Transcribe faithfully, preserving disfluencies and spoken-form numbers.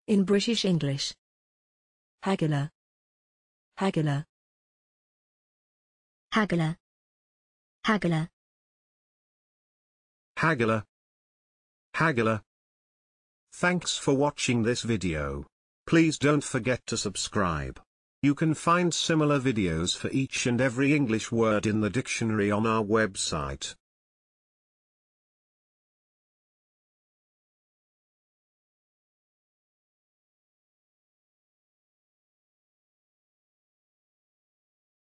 In British English. Haggler. Haggler. haggler, haggler, haggler, haggler. Thanks for watching this video. Please don't forget to subscribe. You can find similar videos for each and every English word in the dictionary on our website.